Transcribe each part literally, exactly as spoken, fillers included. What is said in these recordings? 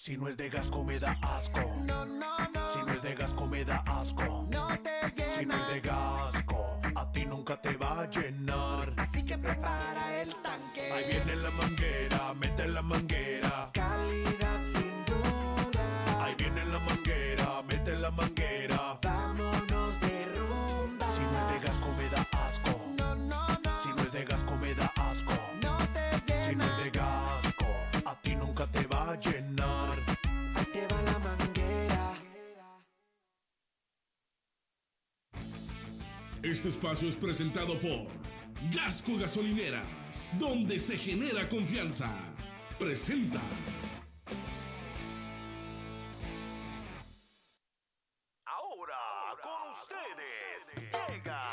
Si no es de Gasco me da asco. No, no, no. Si no es de Gasco me da asco. No te llena. Si no es de Gasco, a ti nunca te va a llenar. Así que prepara el tanque. Ahí viene la manguera, mete la manguera. Calidad sin duda. Ahí viene la manguera, mete la manguera. Vámonos de rumba. Si no es de Gasco me da asco. No, no, no. Si no es de Gasco me da asco. No te llena. Si no es de Gasco, a ti nunca te va a llenar. Ahí te va la manguera. Este espacio es presentado por Gasco Gasolineras, donde se genera confianza. Presenta. Ahora con ustedes llega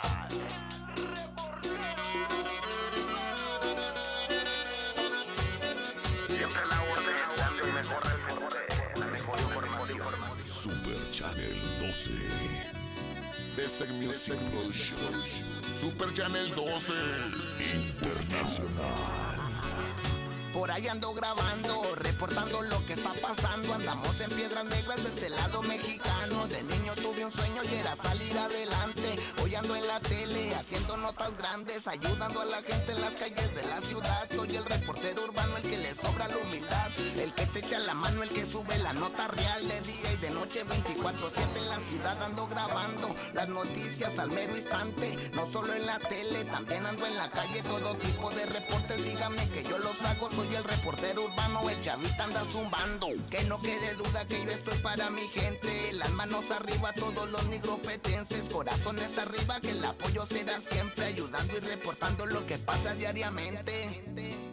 siempre la orden, dando el mejor reporte, la mejor información. Super Channel doce. Basic Music Production. Super Channel doce. Internacional. Por ahí ando grabando, reportando lo que está pasando. Andamos en Piedras Negras de este lado mexicano. De niño tuve un sueño y era salir adelante. Hoy ando en la tele haciendo notas grandes, ayudando a la gente en las calles de la ciudad. Soy el reportero urbano, el que le sobra la humildad, el que te echa la mano, el que sube la nota real. De día y de noche veinticuatro siete en la ciudad ando grabando las noticias al mero instante. No solo en la tele, también ando en la calle. Todo tipo de reportes, dígame que yo los hago. Soy el reportero urbano, el chavita anda zumbando. Que no quede duda que yo estoy para mi gente. Las manos arriba todos los nigropetenses. Corazones arriba que el apoyo será siempre. Ayudando y reportando lo que pasa diariamente.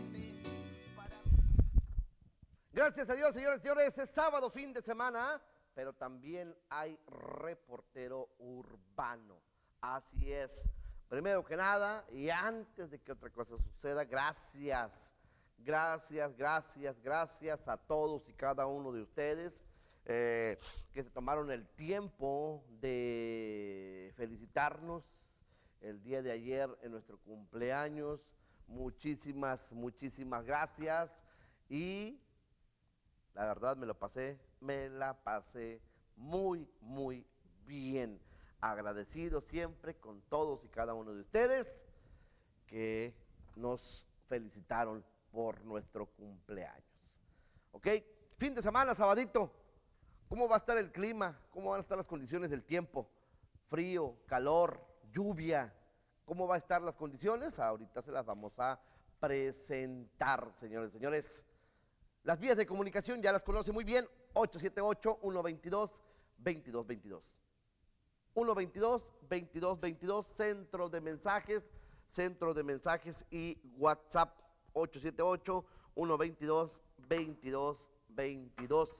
Gracias a Dios, señores y señores, es sábado, fin de semana, pero también hay reportero urbano. Así es. Primero que nada, y antes de que otra cosa suceda, gracias, gracias, gracias, gracias a todos y cada uno de ustedes eh, que se tomaron el tiempo de felicitarnos el día de ayer en nuestro cumpleaños. Muchísimas, muchísimas gracias y la verdad me lo pasé, me la pasé muy, muy bien. Agradecido siempre con todos y cada uno de ustedes que nos felicitaron por nuestro cumpleaños. ¿Ok? Fin de semana, sabadito. ¿Cómo va a estar el clima? ¿Cómo van a estar las condiciones del tiempo? Frío, calor, lluvia. ¿Cómo va a estar las condiciones? Ahorita se las vamos a presentar, señores y señores. Las vías de comunicación ya las conoce muy bien, ocho siete ocho, uno dos dos, dos dos dos dos. uno dos dos, veintidós veintidós, centro de mensajes, centro de mensajes y WhatsApp, ocho siete ocho, uno dos dos, veintidós veintidós.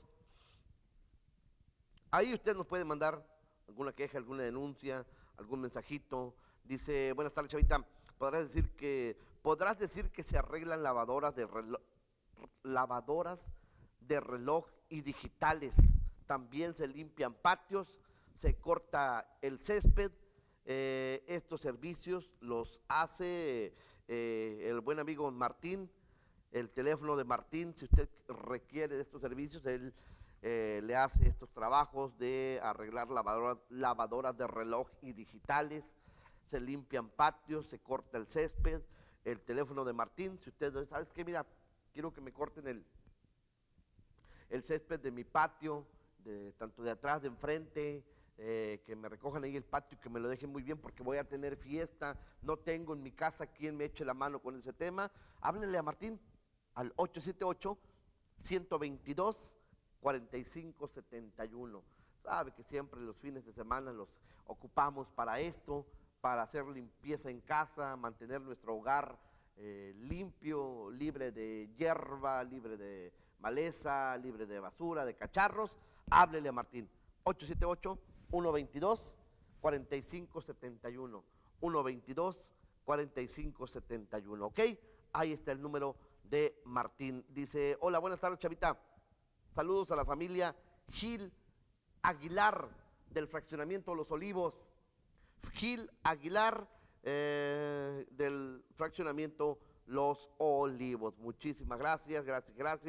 Ahí usted nos puede mandar alguna queja, alguna denuncia, algún mensajito. Dice, buenas tardes, chavita, podrás decir que, podrás decir que se arreglan lavadoras de reloj, lavadoras de reloj y digitales, también se limpian patios, se corta el césped. Eh, estos servicios los hace eh, el buen amigo Martín. El teléfono de Martín, si usted requiere de estos servicios, él eh, le hace estos trabajos de arreglar lavadoras, lavadoras de reloj y digitales, se limpian patios, se corta el césped. El teléfono de Martín, si usted, ¿sabes qué? Mira, quiero que me corten el, el césped de mi patio, de, tanto de atrás, de enfrente, eh, que me recojan ahí el patio y que me lo dejen muy bien porque voy a tener fiesta, no tengo en mi casa quien me eche la mano con ese tema. Háblenle a Martín al ocho siete ocho, uno dos dos, cuatro cinco siete uno. Sabe que siempre los fines de semana los ocupamos para esto, para hacer limpieza en casa, mantener nuestro hogar Eh, limpio, libre de hierba, libre de maleza, libre de basura, de cacharros. Háblele a Martín, ocho siete ocho, uno dos dos, cuatro cinco siete uno, uno dos dos, cuatro cinco siete uno, ¿ok? Ahí está el número de Martín. Dice, hola, buenas tardes, chavita. Saludos a la familia Gil Aguilar del fraccionamiento Los Olivos. Gil Aguilar, Eh, del fraccionamiento Los Olivos. Muchísimas gracias, gracias, gracias.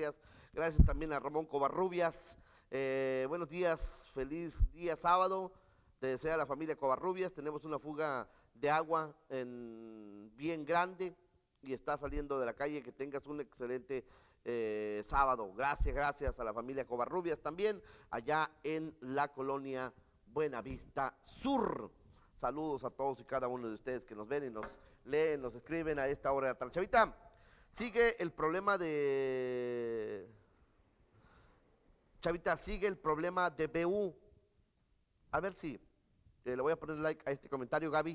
Gracias también a Ramón Covarrubias. Eh, buenos días, feliz día sábado. Te desea la familia Covarrubias. Tenemos una fuga de agua en, bien grande y está saliendo de la calle. Que tengas un excelente eh, sábado. Gracias, gracias a la familia Covarrubias también, allá en la colonia Buenavista Sur. Saludos a todos y cada uno de ustedes que nos ven y nos leen, nos escriben a esta hora de la tarde. Chavita, sigue el problema de... Chavita, sigue el problema de B U. A ver si, eh, le voy a poner like a este comentario, Gaby.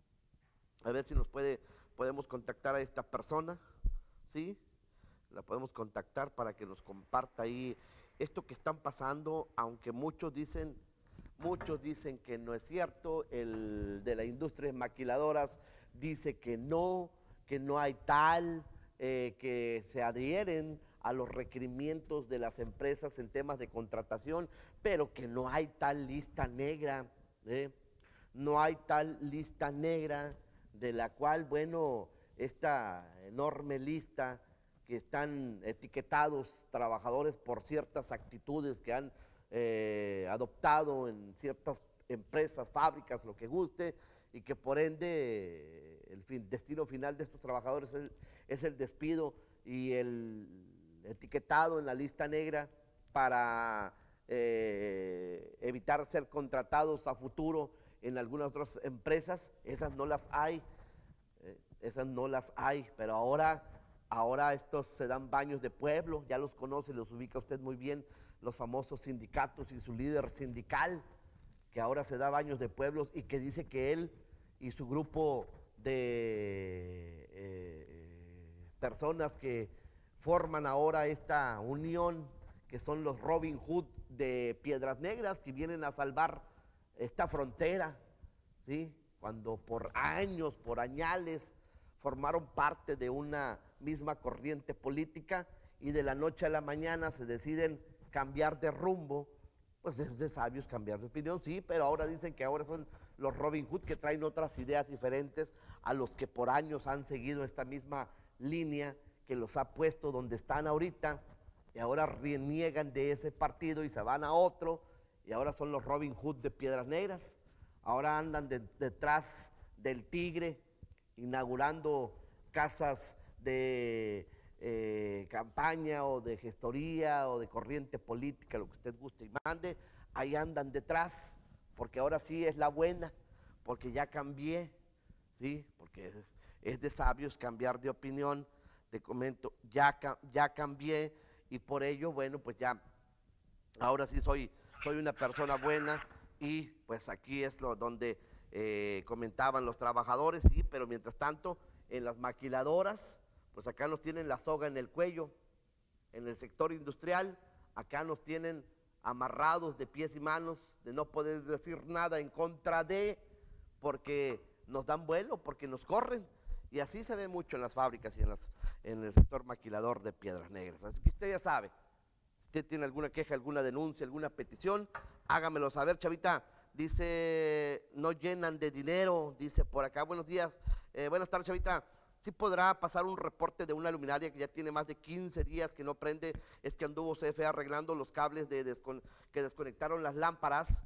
A ver si nos puede, podemos contactar a esta persona, ¿sí? La podemos contactar para que nos comparta ahí esto que están pasando, aunque muchos dicen... Muchos dicen que no es cierto, el de la industria maquiladoras dice que no, que no hay tal, eh, que se adhieren a los requerimientos de las empresas en temas de contratación, pero que no hay tal lista negra, ¿eh? No hay tal lista negra de la cual, bueno, esta enorme lista que están etiquetados trabajadores por ciertas actitudes que han Eh, adoptado en ciertas empresas, fábricas, lo que guste, y que por ende el fin, destino final de estos trabajadores es el, es el despido y el etiquetado en la lista negra para eh, evitar ser contratados a futuro en algunas otras empresas. Esas no las hay, eh, esas no las hay, pero ahora, ahora estos se dan baños de pueblo, ya los conoce, los ubica usted muy bien, los famosos sindicatos y su líder sindical, que ahora se da baños de pueblos y que dice que él y su grupo de eh, personas que forman ahora esta unión, que son los Robin Hood de Piedras Negras, que vienen a salvar esta frontera, ¿sí? Cuando por años, por añales, formaron parte de una misma corriente política y de la noche a la mañana se deciden cambiar de rumbo. Pues es de sabios cambiar de opinión, sí, pero ahora dicen que ahora son los Robin Hood que traen otras ideas diferentes a los que por años han seguido esta misma línea que los ha puesto donde están ahorita, y ahora reniegan de ese partido y se van a otro, y ahora son los Robin Hood de Piedras Negras. Ahora andan de, detrás del tigre, inaugurando casas de Eh, campaña o de gestoría o de corriente política, lo que usted guste y mande. Ahí andan detrás, porque ahora sí es la buena, porque ya cambié, ¿sí? Porque es, es de sabios cambiar de opinión. Te comento, ya, ya cambié y por ello, bueno, pues ya, ahora sí soy, soy una persona buena y pues aquí es lo donde eh, comentaban los trabajadores, sí, pero mientras tanto en las maquiladoras, pues acá nos tienen la soga en el cuello, en el sector industrial, acá nos tienen amarrados de pies y manos, de no poder decir nada en contra de, porque nos dan vuelo, porque nos corren, y así se ve mucho en las fábricas y en, las, en el sector maquilador de Piedras Negras. Así que usted ya sabe, si usted tiene alguna queja, alguna denuncia, alguna petición, hágamelo saber, Chavita. Dice, no llenan de dinero, dice por acá, buenos días, eh, buenas tardes, Chavita. Sí podrá pasar un reporte de una luminaria que ya tiene más de quince días que no prende, es que anduvo C F E arreglando los cables de descon que desconectaron las lámparas,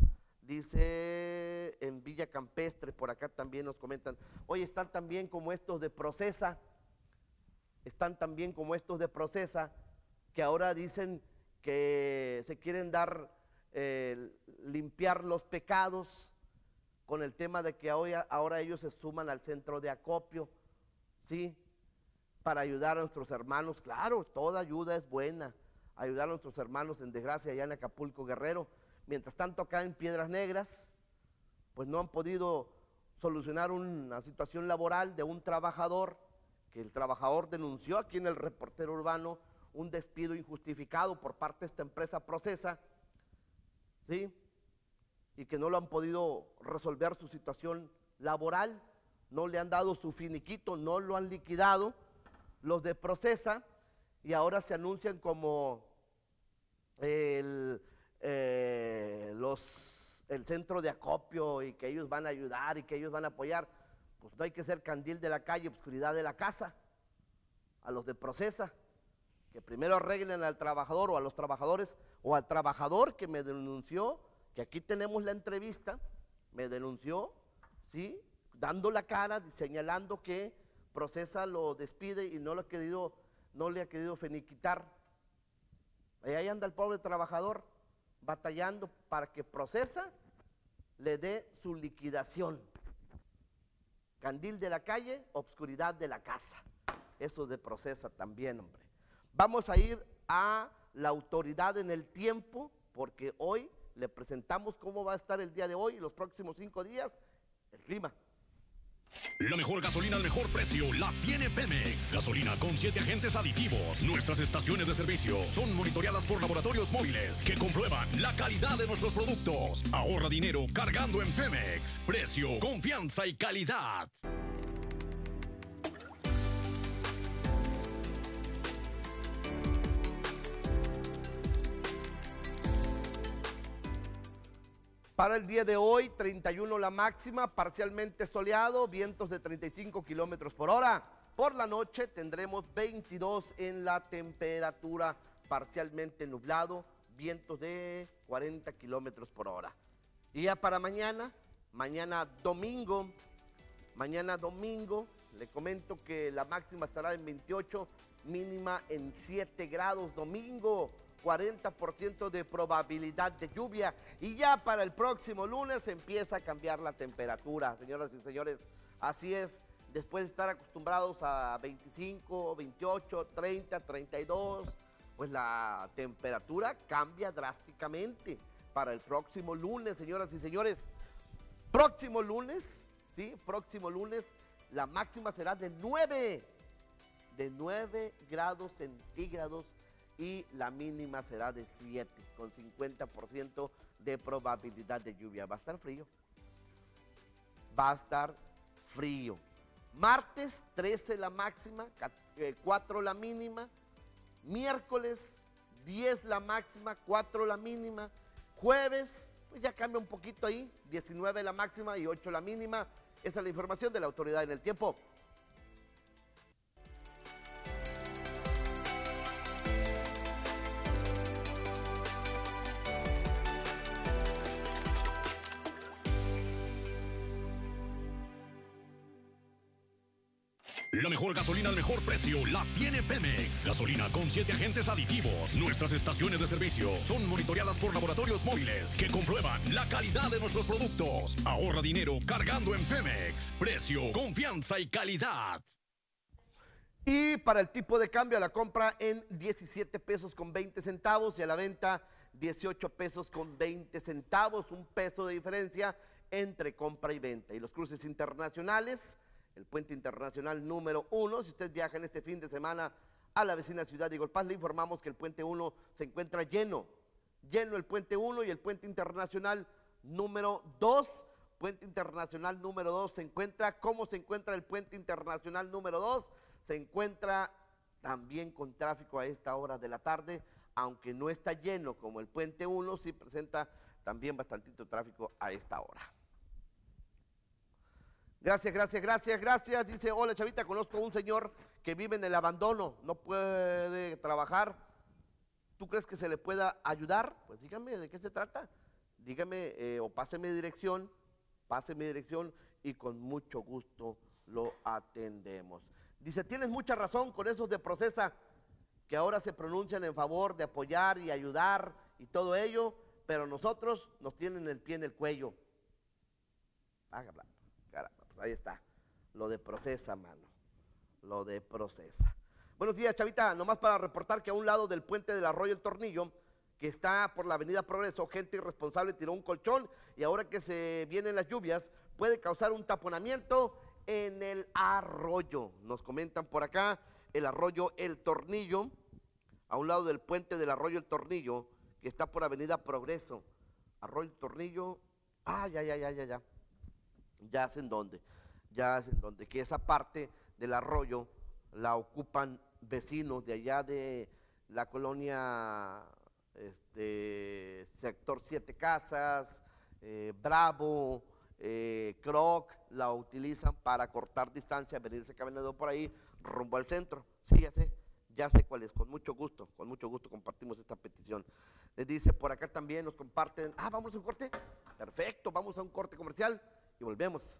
dice en Villa Campestre, por acá también nos comentan, oye, están también como estos de Procesa, están también como estos de Procesa, que ahora dicen que se quieren dar, eh, limpiar los pecados con el tema de que hoy, ahora ellos se suman al centro de acopio, ¿sí? Para ayudar a nuestros hermanos. Claro, toda ayuda es buena, ayudar a nuestros hermanos en desgracia allá en Acapulco, Guerrero. Mientras tanto acá en Piedras Negras, pues no han podido solucionar una situación laboral de un trabajador, que el trabajador denunció aquí en el Reportero Urbano un despido injustificado por parte de esta empresa Procesa, ¿sí? Y que no lo han podido resolver su situación laboral, no le han dado su finiquito, no lo han liquidado los de Procesa, y ahora se anuncian como el, eh, los, el centro de acopio y que ellos van a ayudar y que ellos van a apoyar. Pues no hay que ser candil de la calle, obscuridad de la casa, a los de Procesa. que primero arreglen al trabajador o a los trabajadores o al trabajador que me denunció, que aquí tenemos la entrevista, me denunció, ¿sí? Dando la cara, señalando que Procesa lo despide y no, lo ha querido, no le ha querido finiquitar. Y ahí anda el pobre trabajador batallando para que Procesa le dé su liquidación. Candil de la calle, obscuridad de la casa. Eso de Procesa también, hombre. Vamos a ir a la autoridad en el tiempo, porque hoy le presentamos cómo va a estar el día de hoy y los próximos cinco días, el clima. La mejor gasolina al mejor precio la tiene Pemex. Gasolina con siete agentes aditivos. Nuestras estaciones de servicio son monitoreadas por laboratorios móviles que comprueban la calidad de nuestros productos. Ahorra dinero cargando en Pemex. Precio, confianza y calidad. Para el día de hoy, treinta y uno la máxima, parcialmente soleado, vientos de treinta y cinco kilómetros por hora. Por la noche tendremos veintidós en la temperatura, parcialmente nublado, vientos de cuarenta kilómetros por hora. Y ya para mañana, mañana domingo, mañana domingo, le comento que la máxima estará en veintiocho, mínima en siete grados, domingo. cuarenta por ciento de probabilidad de lluvia y ya para el próximo lunes empieza a cambiar la temperatura, señoras y señores. Así es, después de estar acostumbrados a veinticinco, veintiocho, treinta, treinta y dos, pues la temperatura cambia drásticamente para el próximo lunes, señoras y señores. Próximo lunes, ¿sí? Próximo lunes la máxima será de nueve, de nueve grados centígrados. Y la mínima será de siete, con cincuenta por ciento de probabilidad de lluvia. Va a estar frío. Va a estar frío. Martes, trece la máxima, cuatro la mínima. Miércoles, diez la máxima, cuatro la mínima. Jueves, pues ya cambia un poquito ahí, diecinueve la máxima y ocho la mínima. Esa es la información de la autoridad en el tiempo. La mejor gasolina al mejor precio la tiene Pemex. Gasolina con siete agentes aditivos. Nuestras estaciones de servicio son monitoreadas por laboratorios móviles que comprueban la calidad de nuestros productos. Ahorra dinero cargando en Pemex. Precio, confianza y calidad. Y para el tipo de cambio, a la compra en diecisiete pesos con veinte centavos y a la venta dieciocho pesos con veinte centavos. Un peso de diferencia entre compra y venta. Y los cruces internacionales, el puente internacional número uno, si usted viaja en este fin de semana a la vecina ciudad de Igor Paz, le informamos que el puente uno se encuentra lleno, lleno el puente uno y el puente internacional número dos, puente internacional número dos se encuentra, ¿cómo se encuentra el puente internacional número dos? Se encuentra también con tráfico a esta hora de la tarde, aunque no está lleno como el puente uno, sí presenta también bastantito tráfico a esta hora. Gracias, gracias, gracias, gracias. Dice, hola Chavita, conozco a un señor que vive en el abandono, no puede trabajar. ¿Tú crees que se le pueda ayudar? Pues dígame, ¿de qué se trata? Dígame eh, o páseme dirección, páseme dirección y con mucho gusto lo atendemos. Dice, tienes mucha razón con esos de Procesa, que ahora se pronuncian en favor de apoyar y ayudar y todo ello, pero nosotros nos tienen el pie en el cuello. Hágala. Caramba, pues ahí está, lo de Procesa, mano, lo de Procesa. Buenos días, Chavita, nomás para reportar que a un lado del puente del Arroyo El Tornillo, que está por la avenida Progreso, gente irresponsable tiró un colchón y ahora que se vienen las lluvias, puede causar un taponamiento en el arroyo. Nos comentan por acá, el Arroyo El Tornillo, a un lado del puente del Arroyo El Tornillo, que está por avenida Progreso. Arroyo El Tornillo, ah, ya, ya, ya, ya, ya. Ya hacen dónde, ya hacen dónde, que esa parte del arroyo la ocupan vecinos de allá de la colonia, este, sector Siete Casas, eh, Bravo, eh, Croc, la utilizan para cortar distancia, venirse caminando por ahí rumbo al centro. Sí, ya sé, Ya sé cuál es, con mucho gusto, con mucho gusto compartimos esta petición. Les dice, por acá también nos comparten, ah, vamos a un corte, perfecto, vamos a un corte comercial y volvemos.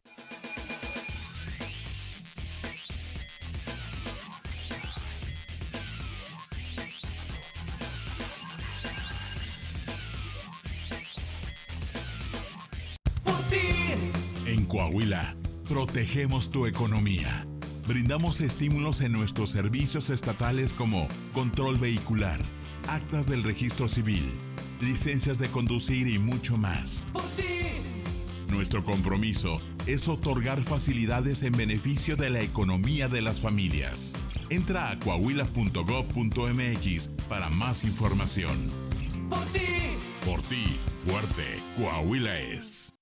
En Coahuila, protegemos tu economía. Brindamos estímulos en nuestros servicios estatales como control vehicular, actas del registro civil, licencias de conducir y mucho más. Nuestro compromiso es otorgar facilidades en beneficio de la economía de las familias. Entra a coahuila punto gob punto mx para más información. Por ti. Por ti, fuerte, Coahuila es.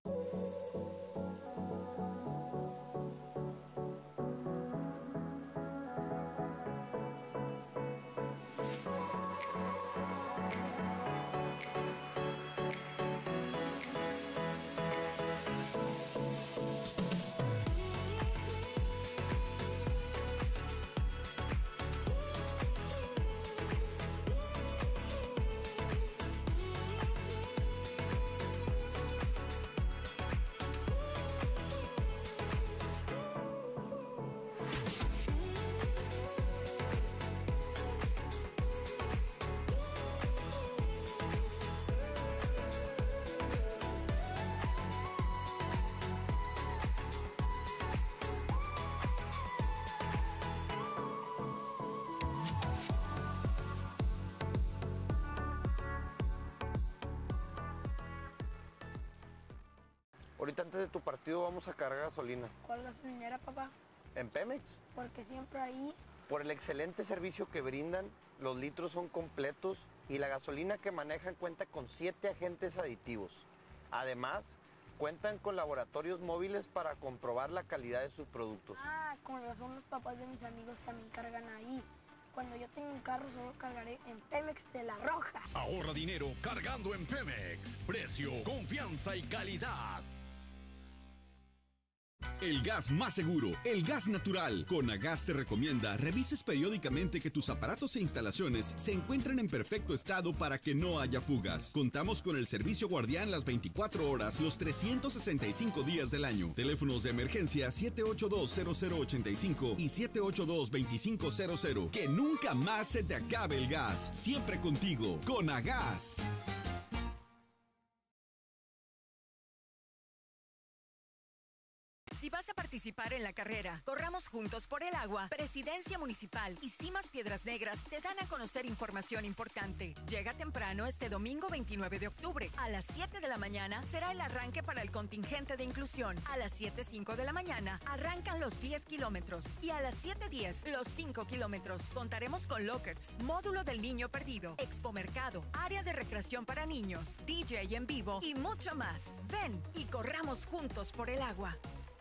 Ahorita antes de tu partido vamos a cargar gasolina. ¿Cuál gasolinera, papá? En Pemex. Porque siempre ahí... Por el excelente servicio que brindan, los litros son completos y la gasolina que manejan cuenta con siete agentes aditivos. Además, cuentan con laboratorios móviles para comprobar la calidad de sus productos. Ah, con razón los papás de mis amigos también cargan ahí. Cuando yo tenga un carro solo cargaré en Pemex de la Roja. Ahorra dinero cargando en Pemex. Precio, confianza y calidad. El gas más seguro, el gas natural. Conagas te recomienda revises periódicamente que tus aparatos e instalaciones se encuentren en perfecto estado para que no haya fugas. Contamos con el servicio guardián las veinticuatro horas, los trescientos sesenta y cinco días del año. Teléfonos de emergencia siete ocho dos, cero cero ocho cinco y siete ocho dos, dos cinco cero cero. Que nunca más se te acabe el gas. Siempre contigo, Conagas. Si vas a participar en la carrera Corramos Juntos por el Agua, Presidencia Municipal y Cimas Piedras Negras te dan a conocer información importante. Llega temprano este domingo veintinueve de octubre. A las siete de la mañana será el arranque para el contingente de inclusión. A las siete cinco de la mañana arrancan los diez kilómetros y a las siete diez los cinco kilómetros. Contaremos con lockers, módulo del niño perdido, expo mercado, área de recreación para niños, D J en vivo y mucho más. Ven y corramos juntos por el agua.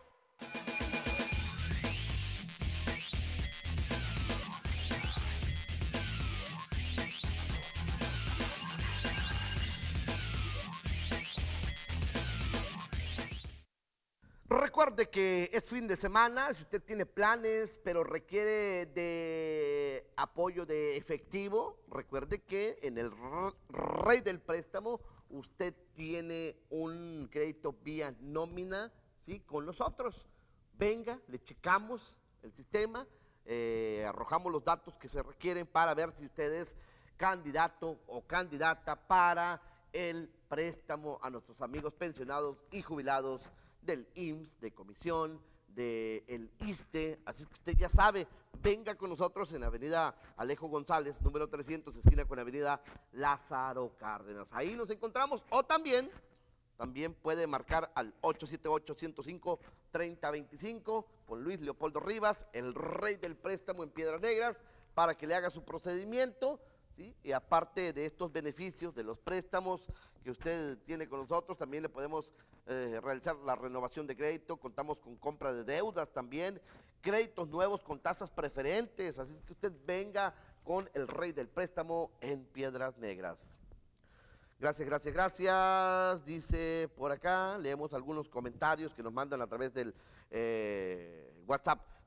Recuerde que es fin de semana, si usted tiene planes, pero requiere de apoyo de efectivo, recuerde que en el Rey del Préstamo usted tiene un crédito vía nómina, ¿sí?, con nosotros. Venga, le checamos el sistema, eh, arrojamos los datos que se requieren para ver si usted es candidato o candidata para el préstamo a nuestros amigos pensionados y jubilados del I M S S, de comisión, del ISSSTE. Así que usted ya sabe, venga con nosotros en Avenida Alejo González, número trescientos, esquina con Avenida Lázaro Cárdenas. Ahí nos encontramos, o también, también puede marcar al ocho siete ocho, ciento cinco, treinta veinticinco con Luis Leopoldo Rivas, el Rey del Préstamo en Piedras Negras, para que le haga su procedimiento, ¿sí? Y aparte de estos beneficios de los préstamos que usted tiene con nosotros, también le podemos eh, realizar la renovación de crédito. Contamos con compra de deudas también, créditos nuevos con tasas preferentes, así que usted venga con el Rey del Préstamo en Piedras Negras. Gracias, gracias, gracias. Dice por acá, leemos algunos comentarios que nos mandan a través del eh, WhatsApp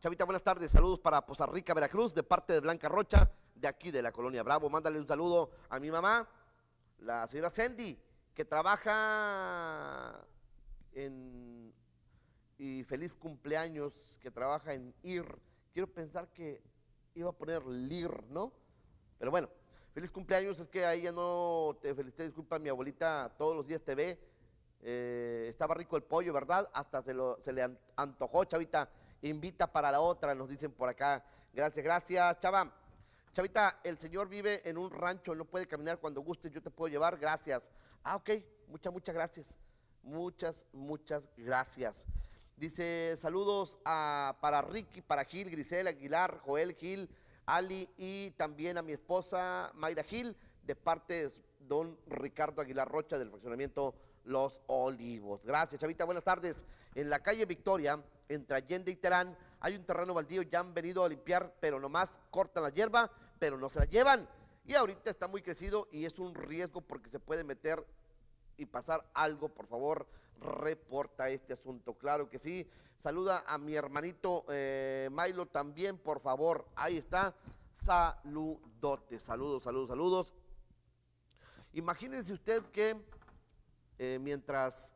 Chavita, buenas tardes, saludos para Poza Rica, Veracruz, de parte de Blanca Rocha, de aquí de la Colonia Bravo. Mándale un saludo a mi mamá, la señora Sandy, que trabaja en... y feliz cumpleaños, que trabaja en I R. Quiero pensar que iba a poner L I R, ¿no? Pero bueno, feliz cumpleaños, es que a ella no te felicité, disculpa, mi abuelita todos los días te ve, eh, estaba rico el pollo, ¿verdad? Hasta se, lo, se le antojó, Chavita, invita para la otra, nos dicen por acá. Gracias, gracias, Chava. Chavita, el señor vive en un rancho, no puede caminar cuando guste, yo te puedo llevar, gracias. Ah, ok, muchas, muchas gracias. Muchas, muchas gracias. Dice, saludos a, para Ricky, para Gil, Grisel Aguilar, Joel Gil, Ali y también a mi esposa Mayra Gil, de parte de don Ricardo Aguilar Rocha del fraccionamiento Los Olivos. Gracias, Chavita, buenas tardes. En la calle Victoria, entre Allende y Terán, hay un terreno baldío, ya han venido a limpiar, pero nomás cortan la hierba, pero no se la llevan. Y ahorita está muy crecido y es un riesgo porque se puede meter y pasar algo. Por favor, reporta este asunto. Claro que sí. Saluda a mi hermanito eh, Milo también, por favor. Ahí está. Saludotes. Saludos, saludos, saludos. Imagínense usted que eh, mientras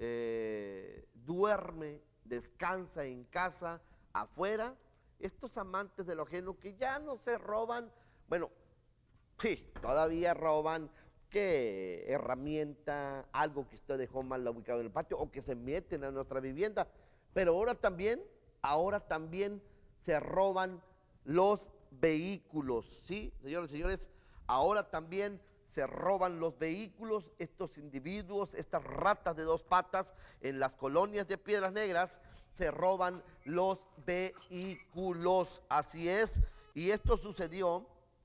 eh, duerme, descansa en casa, afuera, estos amantes de lo ajeno que ya no se roban, bueno, sí, todavía roban, que herramienta, algo que usted dejó mal ubicado en el patio o que se meten a nuestra vivienda, pero ahora también, ahora también se roban los vehículos, ¿sí? Señores y señores, ahora también se roban los vehículos, estos individuos, estas ratas de dos patas en las colonias de Piedras Negras, se roban los vehículos, así es, y esto sucedió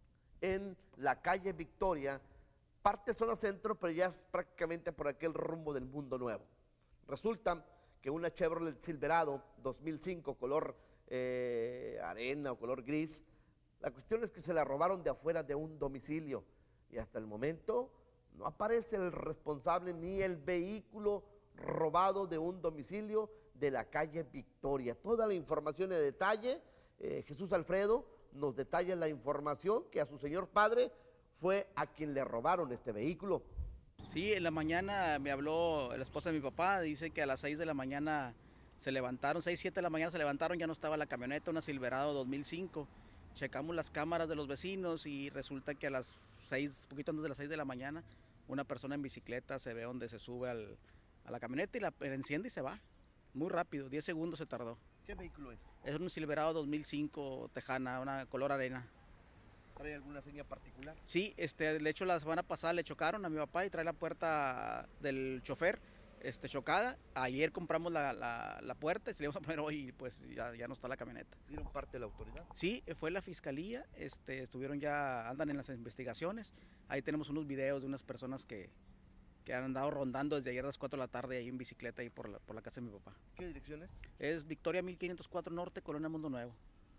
en la calle Victoria, parte zona centro, pero ya es prácticamente por aquel rumbo del Mundo Nuevo. Resulta que una Chevrolet Silverado dos mil cinco, color eh, arena o color gris, la cuestión es que se la robaron de afuera de un domicilio y hasta el momento no aparece el responsable ni el vehículo robado de un domicilio de la calle Victoria. Toda la información de detalle, eh, Jesús Alfredo nos detalla la información que a su señor padre fue a quien le robaron este vehículo. Sí, en la mañana me habló la esposa de mi papá, dice que a las seis de la mañana se levantaron, seis, siete de la mañana se levantaron, ya no estaba la camioneta, una Silverado dos mil cinco. Checamos las cámaras de los vecinos y resulta que a las seis, poquito antes de las seis de la mañana, una persona en bicicleta se ve donde se sube al, a la camioneta y la, la enciende y se va. Muy rápido, diez segundos se tardó. ¿Qué vehículo es? Es un Silverado dos mil cinco Tejana, una color arena. ¿Trae alguna seña particular? Sí, este, de hecho la semana pasada le chocaron a mi papá y trae la puerta del chofer este, chocada. Ayer compramos la, la, la puerta y se le íbamos a poner hoy y pues ya, ya no está la camioneta. ¿Dieron parte de la autoridad? Sí, fue la fiscalía, este, estuvieron ya, andan en las investigaciones. Ahí tenemos unos videos de unas personas que, que han andado rondando desde ayer a las cuatro de la tarde ahí en bicicleta ahí por la, por la casa de mi papá. ¿Qué dirección es? Es Victoria mil quinientos cuatro Norte, Colonia Mundo Nuevo.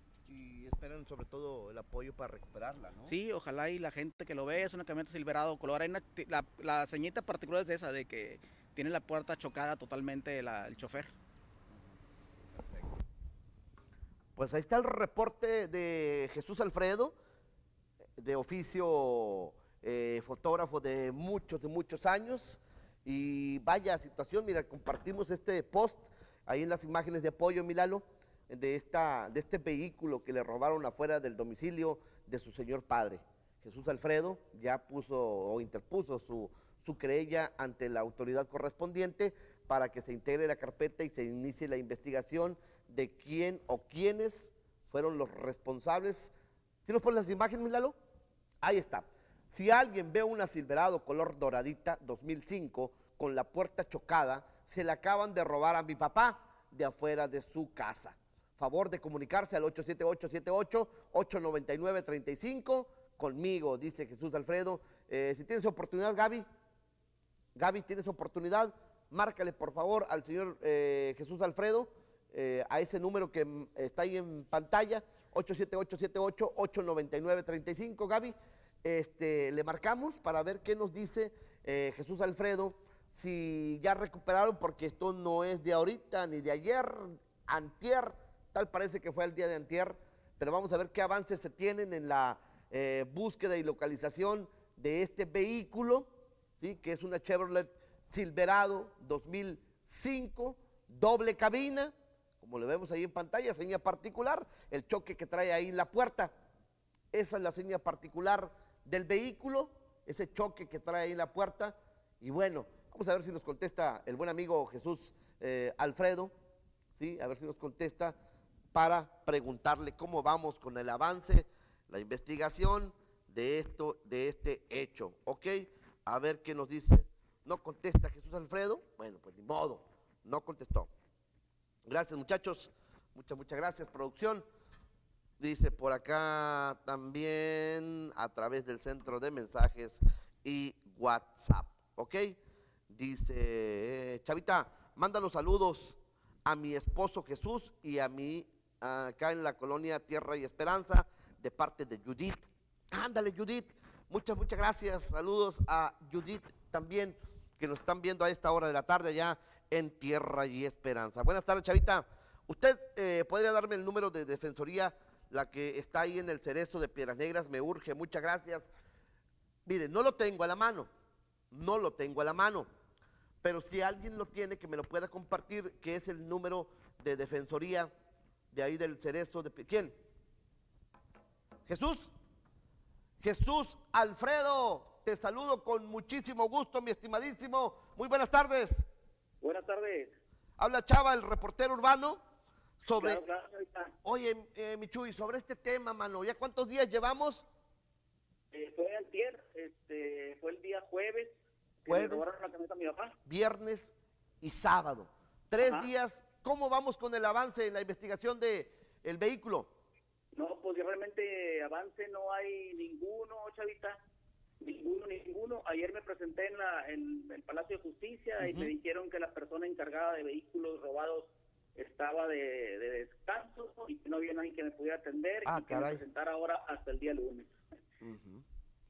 Y esperan sobre todo el apoyo para recuperarla, ¿no? Sí, ojalá y la gente que lo ve, es una camioneta Silverado color arena. La, la señita particular es esa, de que tiene la puerta chocada totalmente la, el chofer. Perfecto. Pues ahí está el reporte de Jesús Alfredo, de oficio eh, fotógrafo de muchos, de muchos años. Y vaya situación, mira, compartimos este post ahí en las imágenes de apoyo, Milalo, de, esta, de este vehículo que le robaron afuera del domicilio de su señor padre. Jesús Alfredo ya puso o interpuso su, su querella ante la autoridad correspondiente para que se integre la carpeta y se inicie la investigación de quién o quiénes fueron los responsables. ¿Sí nos pones las imágenes, Milalo? Ahí está. Si alguien ve una Silverado color doradita dos mil cinco con la puerta chocada, se le acaban de robar a mi papá de afuera de su casa. Favor de comunicarse al ocho siete ocho siete ocho ocho nueve nueve tres cinco conmigo, dice Jesús Alfredo. Eh, si tienes oportunidad, Gaby, Gaby, tienes oportunidad, márcale por favor al señor eh, Jesús Alfredo, eh, a ese número que está ahí en pantalla, ocho siete ocho siete ocho ocho nueve nueve tres cinco, Gaby. Este, le marcamos para ver qué nos dice eh, Jesús Alfredo, si ya recuperaron, porque esto no es de ahorita ni de ayer, antier, tal parece que fue el día de antier, pero vamos a ver qué avances se tienen en la eh, búsqueda y localización de este vehículo, ¿sí? Que es una Chevrolet Silverado dos mil cinco, doble cabina, como lo vemos ahí en pantalla, seña particular, el choque que trae ahí en la puerta. Esa es la seña particular del vehículo, ese choque que trae ahí en la puerta. Y bueno, vamos a ver si nos contesta el buen amigo Jesús eh, Alfredo, ¿sí? A ver si nos contesta para preguntarle cómo vamos con el avance, la investigación de esto, de este hecho, ¿ok? A ver qué nos dice. ¿No contesta Jesús Alfredo? Bueno, pues ni modo, no contestó. Gracias, muchachos, muchas, muchas gracias, producción. Dice por acá también a través del centro de mensajes y WhatsApp, ¿ok? Dice, eh, Chavita, manda los saludos a mi esposo Jesús y a mí acá en la colonia Tierra y Esperanza, de parte de Judith. Ándale, Judith, muchas, muchas gracias. Saludos a Judith también, que nos están viendo a esta hora de la tarde allá en Tierra y Esperanza. Buenas tardes, Chavita. ¿Usted eh, podría darme el número de Defensoría, la que está ahí en el Cerezo de Piedras Negras? Me urge, muchas gracias. Mire, no lo tengo a la mano, no lo tengo a la mano, pero si alguien lo tiene, que me lo pueda compartir, que es el número de Defensoría de ahí del Cerezo de... ¿Quién? ¿Jesús? Jesús Alfredo, te saludo con muchísimo gusto, mi estimadísimo. Muy buenas tardes. Buenas tardes. Habla Chava, el reportero urbano, sobre... Claro, claro, Oye, eh, Michuy, sobre este tema, mano, ¿ya cuántos días llevamos? Eh, fue antier, este, fue el día jueves. que Jueves. me robaron la camioneta a mi papá. Viernes y sábado. Tres Ajá. días. ¿Cómo vamos con el avance en la investigación de el vehículo? No, pues realmente avance no hay ninguno, Chavita. Ninguno, ninguno. Ayer me presenté en, la, en el Palacio de Justicia uh-huh. y me dijeron que la persona encargada de vehículos robados estaba de, de descanso y que no había nadie que me pudiera atender ah, y que caray. me presentara ahora hasta el día lunes. Uh-huh.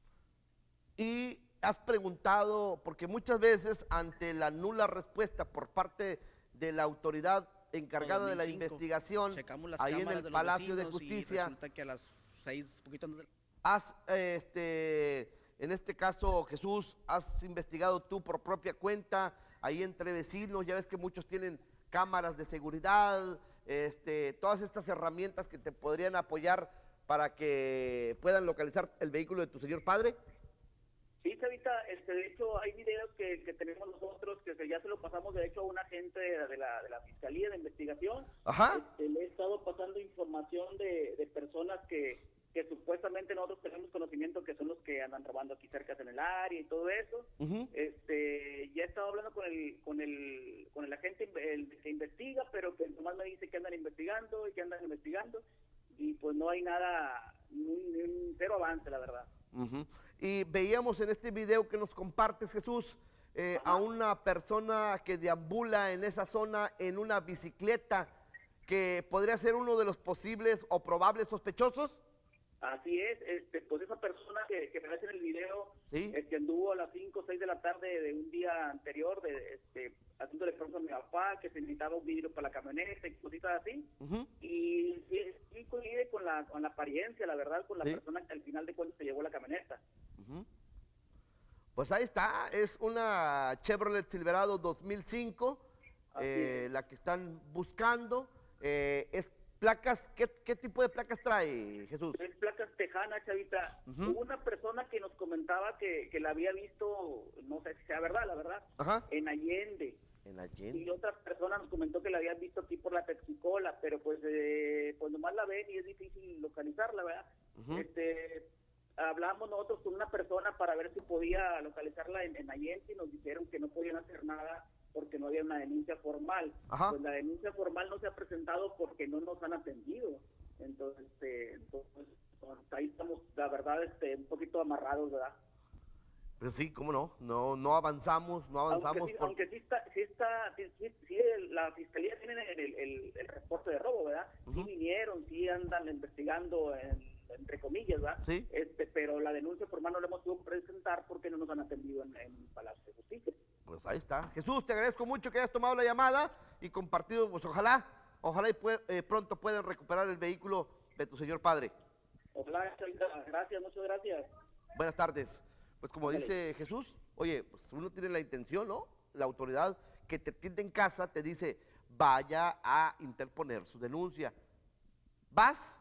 Y has preguntado, porque muchas veces ante la nula respuesta por parte de la autoridad encargada de la investigación, ahí en el Palacio de Justicia, resulta que a las seis, poquito antes de... has, este, en este caso, Jesús, has investigado tú por propia cuenta, ahí entre vecinos, ya ves que muchos tienen cámaras de seguridad, este, todas estas herramientas que te podrían apoyar para que puedan localizar el vehículo de tu señor padre. Sí, Chavita, este, de hecho hay videos que, que tenemos nosotros que se, ya se lo pasamos de hecho a un agente de, de, la, de la Fiscalía de Investigación. Ajá. Este, le he estado pasando información de, de personas que, que supuestamente nosotros tenemos conocimiento que son los que andan robando aquí cerca en el área y todo eso. Uh-huh. Este, ya he estado hablando con el con el con el agente el, que investiga, pero que nomás me dice que andan investigando y que andan investigando y pues no hay nada, ni, ni un cero avance, la verdad. Uh-huh. Y veíamos en este video que nos compartes, Jesús, eh, a una persona que deambula en esa zona en una bicicleta, que podría ser uno de los posibles o probables sospechosos. Así es, este, pues esa persona que, que me ves en el video, ¿sí? eh, que anduvo a las cinco o seis de la tarde de un día anterior, de, este, haciéndole pronto a mi papá, que se necesitaba un vidrio para la camioneta y cositas así, uh-huh. y sí, sí coincide con la, con la apariencia, la verdad, con la ¿sí? persona que al final de cuentas se llevó la camioneta. Uh-huh. Pues ahí está, es una Chevrolet Silverado dos mil cinco, eh, la que están buscando, eh, es placas, ¿qué, ¿qué tipo de placas trae, Jesús? Es placas tejanas, Chavita. Uh-huh. Hubo una persona que nos comentaba que, que la había visto, no sé si sea verdad, la verdad, Ajá. en Allende. En Allende. Y otra persona nos comentó que la habían visto aquí por la Texacola, pero pues, eh, pues nomás la ven y es difícil localizarla, ¿verdad? Uh-huh. Este, hablamos nosotros con una persona para ver si podía localizarla en, en Allende y nos dijeron que no podían hacer nada porque no había una denuncia formal. Ajá. Pues la denuncia formal no se ha presentado porque no nos han atendido. Entonces, este, entonces pues, ahí estamos, la verdad, este, un poquito amarrados, ¿verdad? Pero sí, cómo no, no, no avanzamos, no avanzamos. Aunque sí, por... aunque sí está, sí está, sí, sí, sí, la fiscalía tiene el, el, el, el reporte de robo, ¿verdad? Uh-huh. Sí vinieron, sí andan investigando, en, entre comillas, ¿verdad? Sí. Este, pero la denuncia formal no la hemos podido presentar porque no nos han atendido en, en Palacio de Justicia. Pues ahí está. Jesús, te agradezco mucho que hayas tomado la llamada y compartido, pues ojalá, Ojalá y pue- eh, pronto puedan recuperar el vehículo de tu señor padre. Ojalá, Chavita. Gracias, muchas gracias. Buenas tardes. Pues como Ándale. dice Jesús, oye, pues uno tiene la intención, ¿no? La autoridad que te atiende en casa te dice, vaya a interponer su denuncia. Vas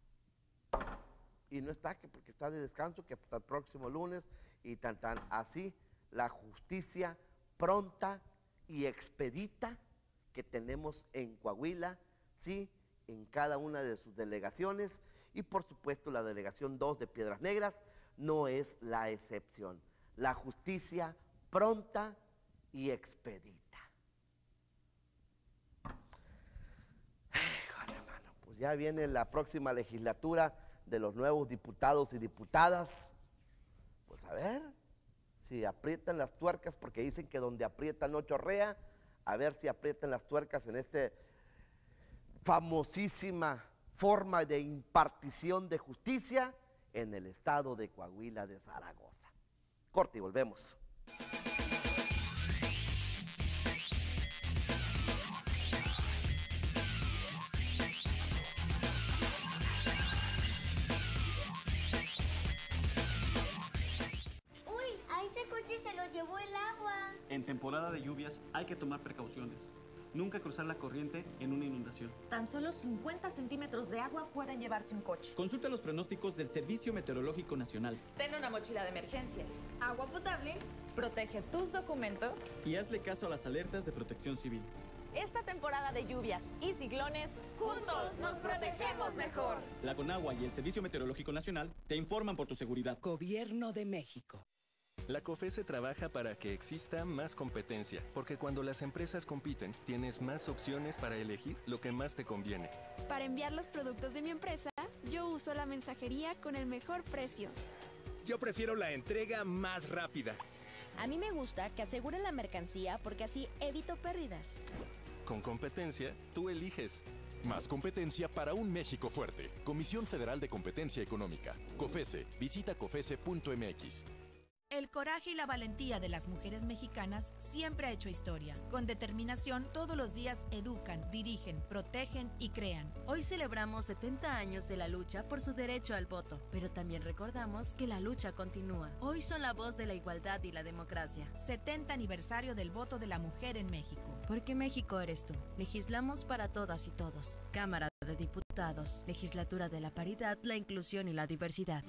y no está, que porque está de descanso, que hasta el próximo lunes y tan tan así la justicia pronta y expedita que tenemos en Coahuila, sí, en cada una de sus delegaciones y por supuesto la delegación dos de Piedras Negras no es la excepción. La justicia pronta y expedita. Híjole, hermano, pues ya viene la próxima legislatura de los nuevos diputados y diputadas. Pues a ver si aprietan las tuercas, porque dicen que donde aprietan no chorrea. A ver si aprietan las tuercas en esta famosísima forma de impartición de justicia en el estado de Coahuila de Zaragoza. Corte y volvemos. Uy, a ese coche se lo llevó el agua. En temporada de lluvias hay que tomar precauciones. Nunca cruzar la corriente en una inundación. Tan solo cincuenta centímetros de agua pueden llevarse un coche. Consulta los pronósticos del Servicio Meteorológico Nacional Ten una mochila de emergencia. Agua potable. Protege tus documentos. y hazle caso a las alertas de Protección Civil. Esta temporada de lluvias y ciclones, juntos nos protegemos mejor. La Conagua y el Servicio Meteorológico Nacional te informan por tu seguridad. Gobierno de México. La COFESE trabaja para que exista más competencia, porque cuando las empresas compiten, tienes más opciones para elegir lo que más te conviene. Para enviar los productos de mi empresa, yo uso la mensajería con el mejor precio. Yo prefiero la entrega más rápida. A mí me gusta que aseguren la mercancía porque así evito pérdidas. Con competencia, tú eliges. Más competencia para un México fuerte. Comisión Federal de Competencia Económica. COFESE. Visita cofese punto m x. El coraje y la valentía de las mujeres mexicanas siempre ha hecho historia. Con determinación, todos los días educan, dirigen, protegen y crean. Hoy celebramos setenta años de la lucha por su derecho al voto, pero también recordamos que la lucha continúa. Hoy son la voz de la igualdad y la democracia. setenta aniversario del voto de la mujer en México. Porque México eres tú. Legislamos para todas y todos. Cámara de Diputados. Legislatura de la Paridad, la Inclusión y la Diversidad.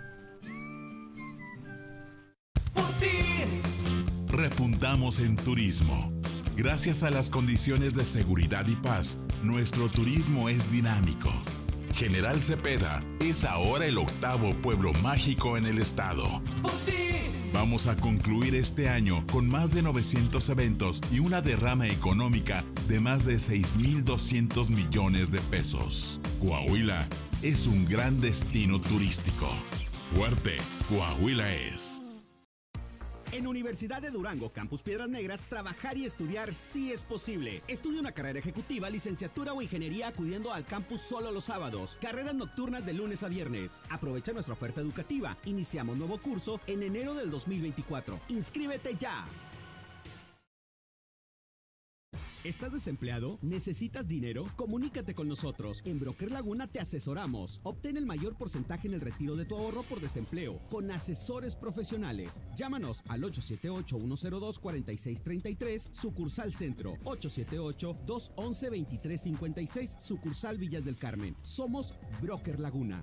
Repuntamos en turismo. Gracias a las condiciones de seguridad y paz, nuestro turismo es dinámico. General Cepeda es ahora el octavo pueblo mágico en el estado. Vamos a concluir este año con más de novecientos eventos y una derrama económica de más de seis mil doscientos millones de pesos. Coahuila es un gran destino turístico. Fuerte, Coahuila es. En Universidad de Durango, Campus Piedras Negras, trabajar y estudiar sí es posible. Estudia una carrera ejecutiva, licenciatura o ingeniería acudiendo al campus solo los sábados. Carreras nocturnas de lunes a viernes. Aprovecha nuestra oferta educativa. Iniciamos nuevo curso en enero del dos mil veinticuatro. ¡Inscríbete ya! ¿Estás desempleado? ¿Necesitas dinero? Comunícate con nosotros. En Broker Laguna te asesoramos. Obtén el mayor porcentaje en el retiro de tu ahorro por desempleo con asesores profesionales. Llámanos al ocho siete ocho, uno cero dos, cuatro seis tres tres, sucursal Centro, ocho siete ocho, dos once, veintitrés cincuenta y seis, sucursal Villas del Carmen. Somos Broker Laguna.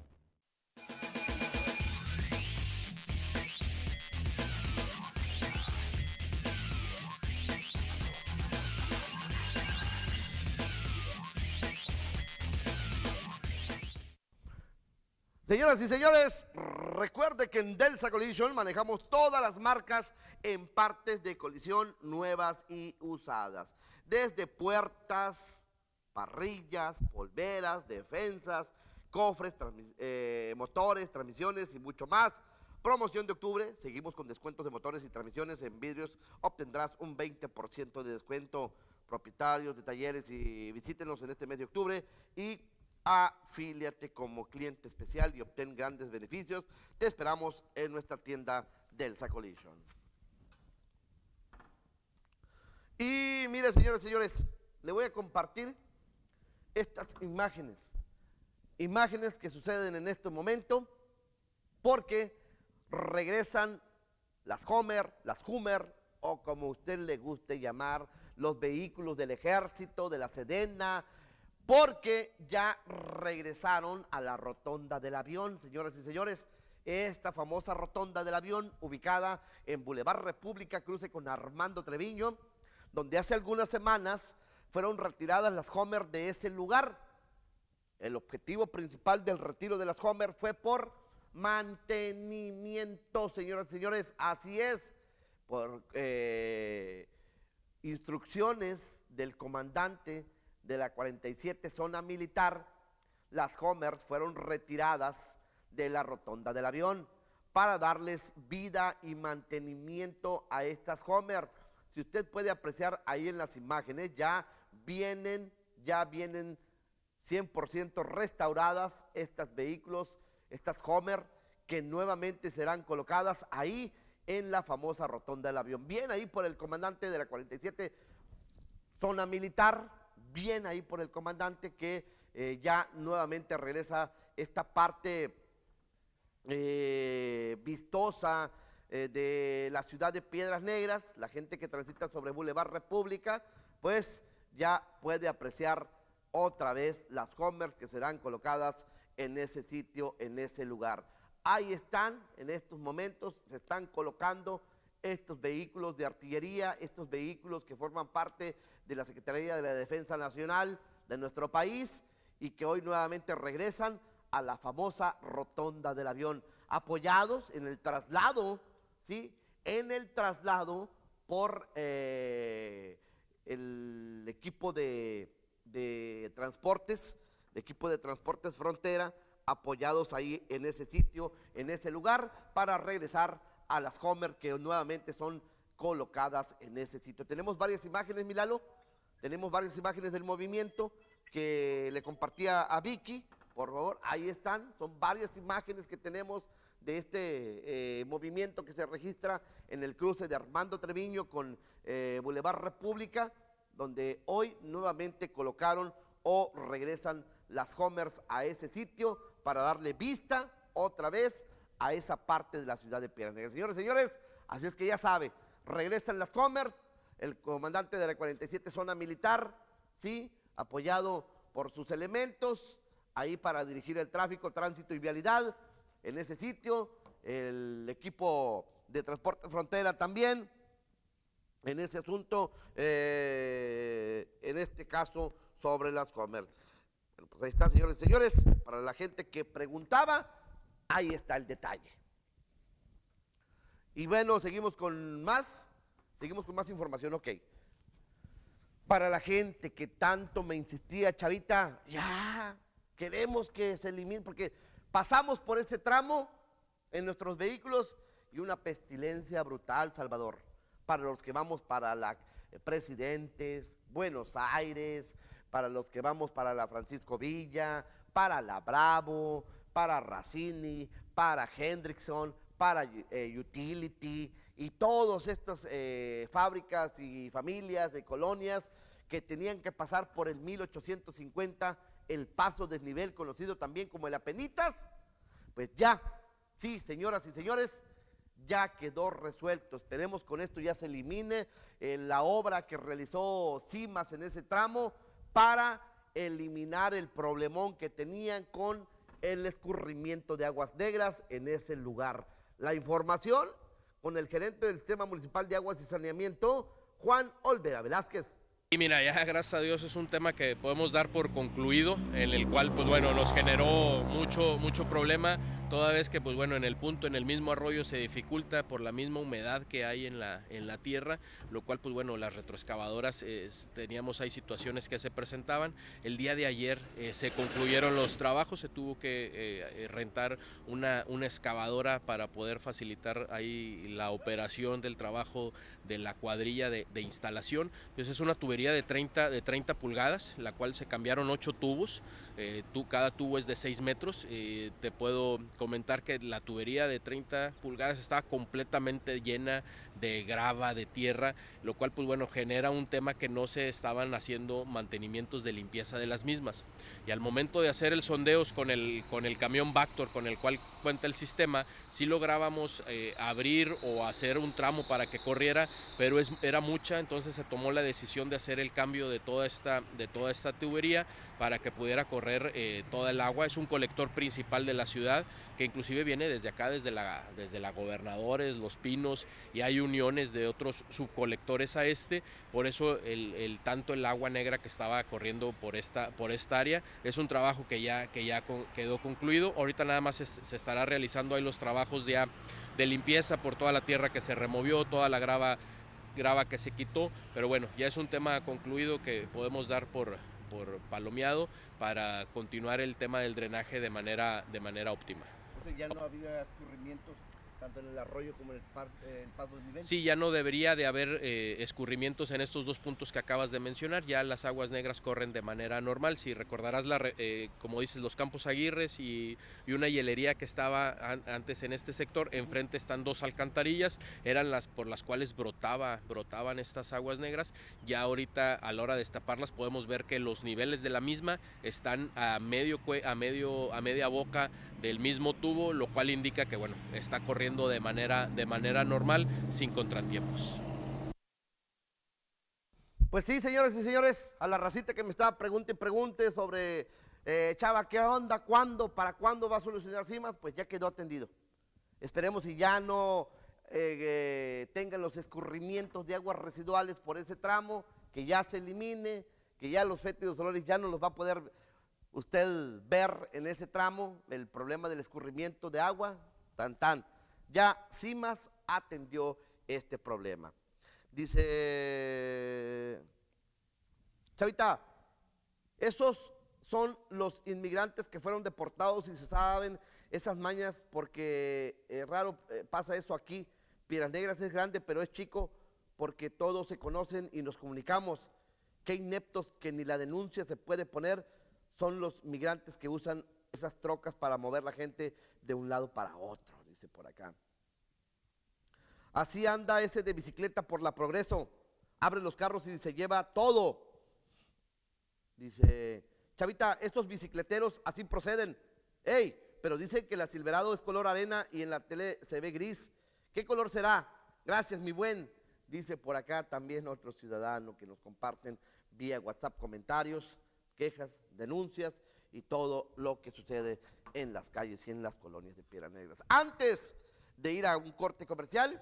Señoras y señores, recuerde que en Delsa Collision manejamos todas las marcas en partes de colisión nuevas y usadas. Desde puertas, parrillas, polveras, defensas, cofres, eh, motores, transmisiones y mucho más. Promoción de octubre, seguimos con descuentos de motores y transmisiones. En vidrios obtendrás un veinte por ciento de descuento. Propietarios de talleres, y visítenos en este mes de octubre y afíliate como cliente especial y obtén grandes beneficios. Te esperamos en nuestra tienda Delsa Collision. Y mire, señores y señores, le voy a compartir estas imágenes, imágenes que suceden en este momento, porque regresan las Homer, las Hummer, o como usted le guste llamar, los vehículos del ejército, de la Sedena, porque ya regresaron a la rotonda del avión, señoras y señores. Esta famosa rotonda del avión, ubicada en Boulevard República, cruce con Armando Treviño, donde hace algunas semanas fueron retiradas las Homer de ese lugar. El objetivo principal del retiro de las Homer fue por mantenimiento, señoras y señores, así es, por eh, instrucciones del comandante de la cuarenta y siete Zona Militar. Las Homers fueron retiradas de la rotonda del avión para darles vida y mantenimiento a estas Homer. Si usted puede apreciar ahí en las imágenes, ya vienen, ya vienen cien por ciento restauradas estos vehículos, estas Homer, que nuevamente serán colocadas ahí en la famosa rotonda del avión. Bien ahí por el comandante de la cuarenta y siete Zona Militar, bien ahí por el comandante que eh, ya nuevamente regresa esta parte eh, vistosa eh, de la ciudad de Piedras Negras. La gente que transita sobre Boulevard República, pues ya puede apreciar otra vez las Homer que serán colocadas en ese sitio, en ese lugar. Ahí están, en estos momentos se están colocando estos vehículos de artillería, estos vehículos que forman parte de la Secretaría de la Defensa Nacional de nuestro país y que hoy nuevamente regresan a la famosa rotonda del avión, apoyados en el traslado, ¿sí? En el traslado por eh, el equipo de, de transportes, de equipo de transportes Frontera, apoyados ahí en ese sitio, en ese lugar, para regresar a las Homer que nuevamente son colocadas en ese sitio. Tenemos varias imágenes, Milalo, tenemos varias imágenes del movimiento que le compartía a Vicky, por favor, ahí están, son varias imágenes que tenemos de este eh, movimiento que se registra en el cruce de Armando Treviño con eh, Boulevard República, donde hoy nuevamente colocaron o regresan las Homers a ese sitio para darle vista otra vez a esa parte de la ciudad de Piedras Negras. Señores, señores, así es que ya sabe, regresan las Homers, el comandante de la cuarenta y siete Zona Militar, sí, apoyado por sus elementos, ahí para dirigir el tráfico, tránsito y vialidad en ese sitio, el equipo de Transporte Frontera también, en ese asunto, eh, en este caso, sobre las Homer. Bueno, pues ahí está, señores y señores, para la gente que preguntaba, ahí está el detalle. Y bueno, seguimos con más, seguimos con más información, ok. Para la gente que tanto me insistía, Chavita, ya, queremos que se elimine, porque pasamos por ese tramo en nuestros vehículos y una pestilencia brutal, Salvador, para los que vamos para la eh, Presidentes, Buenos Aires, para los que vamos para la Francisco Villa, para la Bravo, para Racini, para Hendrickson, para eh, Utility y todas estas eh, fábricas y familias de colonias que tenían que pasar por el mil ochocientos cincuenta, el paso desnivel conocido también como el Apenitas, pues ya, sí, señoras y señores, ya quedó resuelto. Esperemos con esto ya se elimine eh, la obra que realizó CIMAS en ese tramo para eliminar el problemón que tenían con el escurrimiento de aguas negras en ese lugar. La información con el gerente del Sistema Municipal de Aguas y Saneamiento, Juan Olvera Velázquez. Y mira, ya gracias a Dios es un tema que podemos dar por concluido, en el cual pues bueno, nos generó mucho, mucho problema, toda vez que pues bueno, en el punto, en el mismo arroyo se dificulta por la misma humedad que hay en la, en la tierra, lo cual pues bueno, las retroexcavadoras, eh, teníamos ahí situaciones que se presentaban. El día de ayer eh, se concluyeron los trabajos, se tuvo que eh, rentar una, una excavadora para poder facilitar ahí la operación del trabajo de la cuadrilla de, de instalación. Pues es una tubería de treinta, de treinta pulgadas, la cual se cambiaron ocho tubos, eh, tu, cada tubo es de seis metros. Eh, te puedo comentar que la tubería de treinta pulgadas está completamente llena de grava, de tierra, lo cual pues bueno genera un tema que no se estaban haciendo mantenimientos de limpieza de las mismas. Y al momento de hacer el sondeos con el, con el camión Vactor con el cual cuenta el sistema, sí lográbamos eh, abrir o hacer un tramo para que corriera, pero es, era mucha, entonces se tomó la decisión de hacer el cambio de toda esta, de toda esta tubería para que pudiera correr eh, toda el agua. Es un colector principal de la ciudad que inclusive viene desde acá, desde la, desde la Gobernadores, Los Pinos, y hay uniones de otros subcolectores a este, por eso el, el, tanto el agua negra que estaba corriendo por esta, por esta área. Es un trabajo que ya, que ya con, quedó concluido. Ahorita nada más se, se estará realizando ahí los trabajos ya de limpieza por toda la tierra que se removió, toda la grava, grava que se quitó, pero bueno, ya es un tema concluido que podemos dar por, por palomeado para continuar el tema del drenaje de manera, de manera óptima. O sea, ya no había escurrimientos tanto en el arroyo como en el, par, eh, el paso del nivel. Sí, ya no debería de haber eh, escurrimientos en estos dos puntos que acabas de mencionar. Ya las aguas negras corren de manera normal. Si recordarás, la, eh, como dices, los Campos Aguirres y, y una hielería que estaba an, antes en este sector, enfrente están dos alcantarillas, eran las por las cuales brotaba, brotaban estas aguas negras. Ya ahorita a la hora de destaparlas podemos ver que los niveles de la misma están a medio, a medio, a media boca del mismo tubo, lo cual indica que bueno, está corriendo de manera, de manera normal, sin contratiempos. Pues sí, señores y señores, a la racita que me estaba pregunte y pregunte sobre eh, Chava, ¿qué onda? ¿Cuándo? ¿Para cuándo va a solucionar Cimas? Pues ya quedó atendido. Esperemos y ya no eh, eh, tengan los escurrimientos de aguas residuales por ese tramo, que ya se elimine, que ya los fétidos olores ya no los va a poder usted ver en ese tramo, el problema del escurrimiento de agua, tan tan. Ya Cimas atendió este problema. Dice Chavita, esos son los inmigrantes que fueron deportados y se saben esas mañas porque eh, raro eh, pasa eso aquí. Piedras Negras es grande pero es chico porque todos se conocen y nos comunicamos. Qué ineptos que ni la denuncia se puede poner son los migrantes que usan esas trocas para mover la gente de un lado para otro, dice por acá. Así anda ese de bicicleta por la Progreso, abre los carros y se lleva todo. Dice, Chavita, estos bicicleteros así proceden. Ey, pero dicen que la Silverado es color arena y en la tele se ve gris. ¿Qué color será? Gracias, mi buen. Dice por acá también otro ciudadano que nos comparten vía WhatsApp comentarios, quejas, denuncias y todo lo que sucede en las calles y en las colonias de Piedras Negras. Antes de ir a un corte comercial,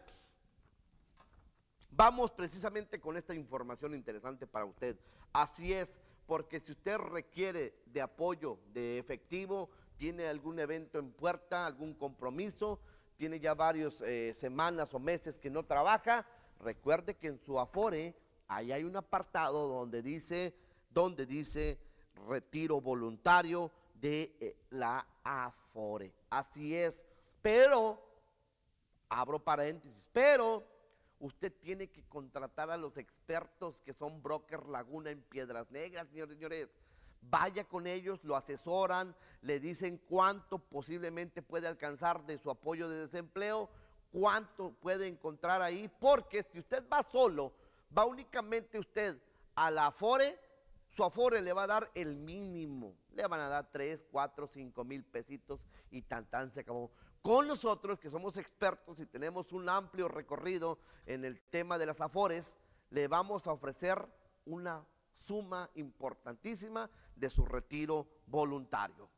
vamos precisamente con esta información interesante para usted. Así es, porque si usted requiere de apoyo, de efectivo, tiene algún evento en puerta, algún compromiso, tiene ya varias eh, semanas o meses que no trabaja, recuerde que en su Afore, ahí hay un apartado donde dice, donde dice retiro voluntario de eh, la Afore. Así es, pero, abro paréntesis, pero usted tiene que contratar a los expertos que son Broker Laguna en Piedras Negras, señores y señores. Vaya con ellos, lo asesoran, le dicen cuánto posiblemente puede alcanzar de su apoyo de desempleo, cuánto puede encontrar ahí, porque si usted va solo, va únicamente usted a la Afore, su Afore le va a dar el mínimo, le van a dar tres, cuatro, cinco mil pesitos y tan tan se acabó. Con nosotros que somos expertos y tenemos un amplio recorrido en el tema de las Afores, le vamos a ofrecer una suma importantísima de su retiro voluntario.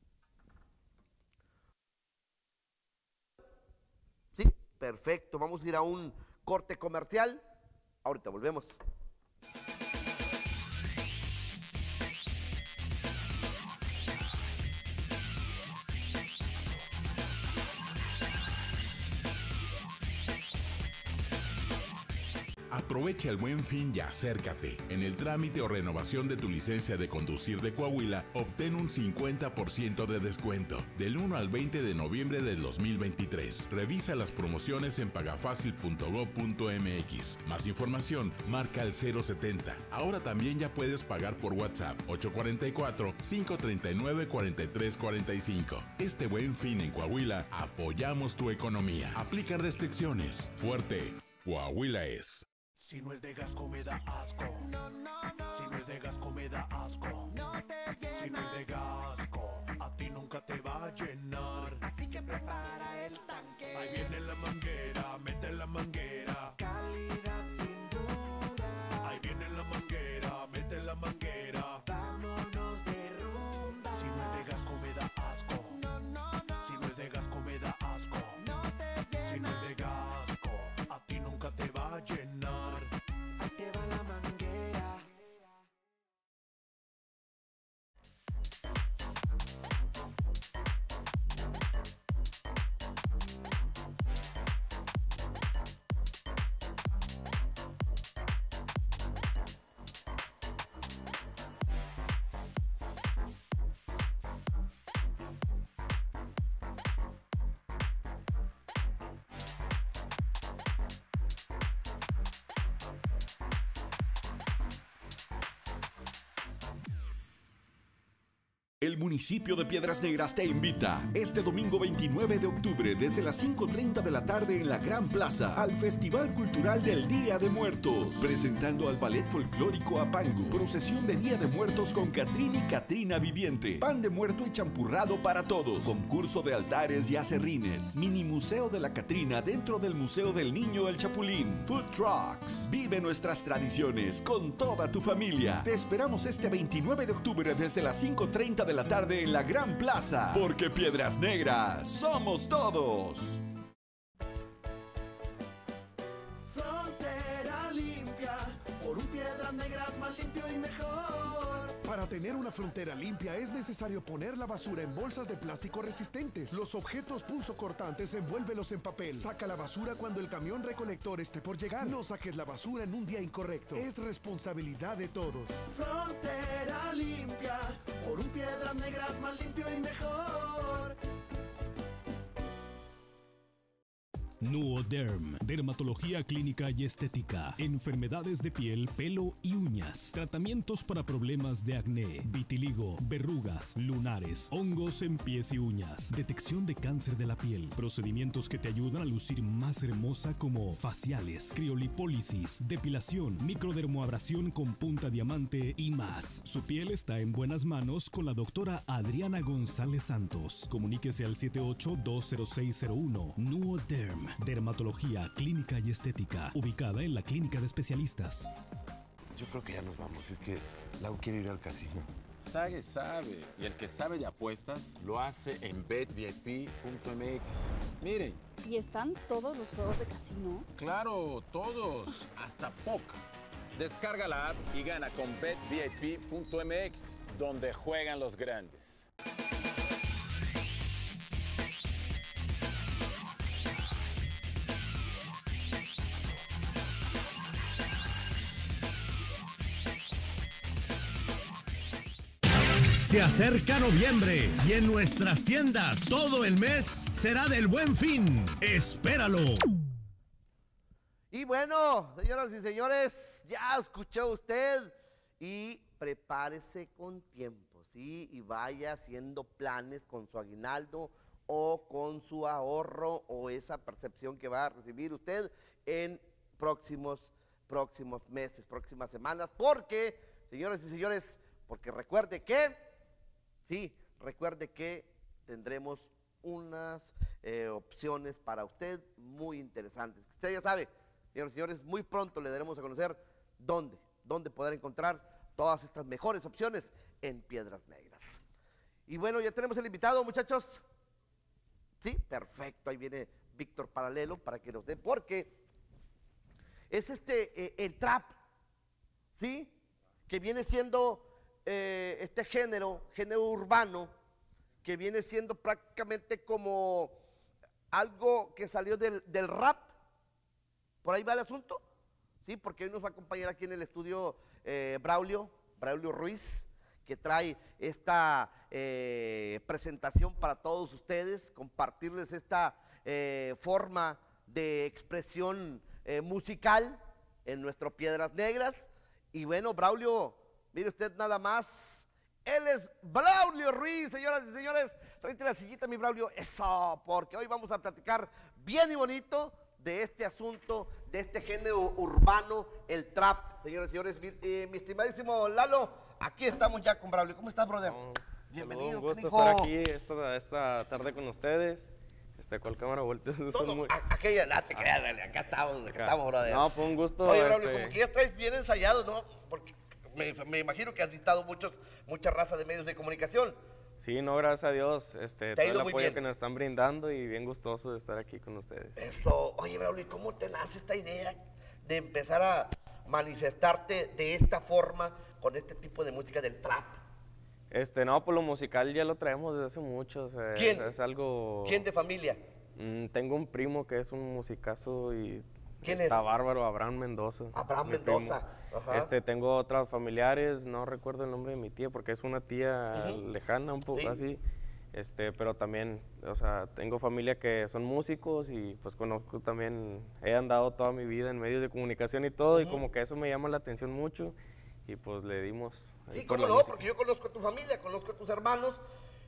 Sí, perfecto, vamos a ir a un corte comercial, ahorita volvemos. Aprovecha el Buen Fin y acércate. En el trámite o renovación de tu licencia de conducir de Coahuila, obtén un cincuenta por ciento de descuento. Del uno al veinte de noviembre del dos mil veintitrés. Revisa las promociones en pagafacil punto gob punto m x. Más información, marca el cero setenta. Ahora también ya puedes pagar por WhatsApp ocho cuatro cuatro, cinco tres nueve, cuatro tres cuatro cinco. Este Buen Fin en Coahuila, apoyamos tu economía. Aplican restricciones. Fuerte, Coahuila es. Si no es de Gasco me da asco. No, no, no. Si no es de Gasco me da asco. No te llena. Si no es de Gasco, a ti nunca te va a llenar. Así que prepara el tanque. Ahí viene la manguera, mete la manguera. Calidad sin duda. Ahí viene la manguera, mete la manguera. Vámonos de rumba. Si no es de Gasco me da asco. No, no, no. Si no es de Gasco me da asco. No te llena. Si no es de Gasco, a ti nunca te va a llenar. Ahí te va la manguera. El municipio de Piedras Negras te invita este domingo veintinueve de octubre desde las cinco treinta de la tarde en la Gran Plaza al Festival Cultural del Día de Muertos, presentando al Ballet Folclórico Apango, procesión de Día de Muertos con Catrín y Catrina Viviente, pan de muerto y champurrado para todos, concurso de altares y acerrines, mini museo de la Catrina dentro del Museo del Niño El Chapulín, food trucks, vive nuestras tradiciones con toda tu familia. Te esperamos este veintinueve de octubre desde las cinco treinta de la tarde en la Gran Plaza, porque Piedras Negras somos todos. Frontera limpia, por un Piedras Negras más limpio y mejor. Para tener una frontera limpia es necesario poner la basura en bolsas de plástico resistentes. Los objetos punzocortantes envuélvelos en papel. Saca la basura cuando el camión recolector esté por llegar. No saques la basura en un día incorrecto. Es responsabilidad de todos. Frontera limpia, por un Piedras Negras más limpio y mejor. Nuoderm, dermatología clínica y estética, enfermedades de piel, pelo y uñas, tratamientos para problemas de acné, vitiligo, verrugas, lunares, hongos en pies y uñas, detección de cáncer de la piel, procedimientos que te ayudan a lucir más hermosa como faciales, criolipólisis, depilación, microdermoabrasión con punta diamante y más. Su piel está en buenas manos con la doctora Adriana González Santos. Comuníquese al siete ocho dos cero seis cero uno. Nuoderm, dermatología clínica y estética, ubicada en la Clínica de Especialistas. Yo creo que ya nos vamos, es que Lau quiere ir al casino. Sague sabe, y el que sabe de apuestas lo hace en bet v i p punto m x. Miren. ¿Y están todos los juegos de casino? Claro, todos, hasta póker. Descarga la app y gana con bet v i p punto m x, donde juegan los grandes. Se acerca noviembre y en nuestras tiendas todo el mes será del Buen Fin. ¡Espéralo! Y bueno, señoras y señores, ya escuchó usted y prepárese con tiempo, ¿sí? Y vaya haciendo planes con su aguinaldo o con su ahorro o esa percepción que va a recibir usted en próximos, próximos meses, próximas semanas, porque, señoras y señores, porque recuerde que... Sí, recuerde que tendremos unas eh, opciones para usted muy interesantes. Usted ya sabe, señores y señores, muy pronto le daremos a conocer dónde, dónde poder encontrar todas estas mejores opciones en Piedras Negras. Y bueno, ya tenemos el invitado, muchachos. Sí, perfecto, ahí viene Víctor Paralelo para que nos dé, porque es este, eh, el trap, ¿sí? Que viene siendo... Eh, este género, género urbano, que viene siendo prácticamente como algo que salió del, del rap, por ahí va el asunto, ¿sí? Porque hoy nos va a acompañar aquí en el estudio eh, Braulio, Braulio Ruiz, que trae esta eh, presentación para todos ustedes, compartirles esta eh, forma de expresión eh, musical en nuestro Piedras Negras. Y bueno, Braulio, mire usted nada más, él es Braulio Ruiz, señoras y señores. Tráete la sillita, mi Braulio, eso, porque hoy vamos a platicar bien y bonito de este asunto, de este género urbano, el trap. Señores y señores, mi, eh, mi estimadísimo Lalo, aquí estamos ya con Braulio. ¿Cómo estás, brother? No, Bienvenido. Un gusto hijo? estar aquí esta, esta tarde con ustedes. Este, ¿cuál cámara volteas? Todo, muy... a- aquella, no te creas, dale, acá estamos, acá, Acá. estamos, brother. No, fue un gusto. Oye, Braulio, este, como que ya traes bien ensayado, ¿no? Porque me, me imagino que has visitado muchos, mucha raza de medios de comunicación. Sí, no, gracias a Dios. Este, Te ha todo el ido muy apoyo bien. que nos están brindando y bien gustoso de estar aquí con ustedes. Eso. Oye, Braulio, ¿y cómo te nace esta idea de empezar a manifestarte de esta forma con este tipo de música del trap? Este, no, por lo musical ya lo traemos desde hace mucho. O sea, ¿Quién? Es algo... ¿Quién de familia? Mm, tengo un primo que es un musicazo y ¿Quién está es? bárbaro, Abraham Mendoza. Abraham mi Mendoza, primo. ajá. Este, tengo otras familiares, no recuerdo el nombre de mi tía porque es una tía Ujú. lejana, un poco Sí. así. Este, pero también, o sea, tengo familia que son músicos y pues conozco también, he andado toda mi vida en medios de comunicación y todo, y Ujú. como que eso me llama la atención mucho y pues le dimos. ahí Sí, por cómo la no, música. porque yo conozco a tu familia, conozco a tus hermanos